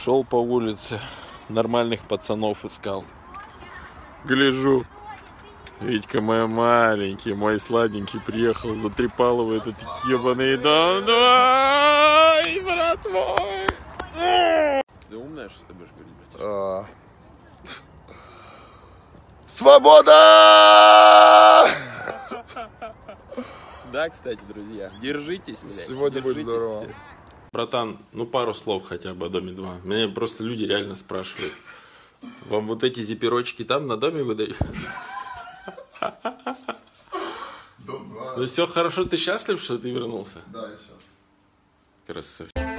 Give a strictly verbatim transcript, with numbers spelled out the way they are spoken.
Шел по улице, нормальных пацанов искал. Гляжу, Витька мой маленький, мой сладенький приехал, затрепал его этот ебаный дом. Давай, брат мой! Ты умная, что ты будешь говорить? А... Свобода! Да, кстати, друзья, держитесь, блядь. Сегодня будет здорово. Все. Братан, ну пару слов хотя бы о Доме два. Меня просто люди реально спрашивают. Вам вот эти зиперочки там на Доме выдают? Дом два. Ну все хорошо, ты счастлив, что ты вернулся? Да, я счастлив. Красавчик.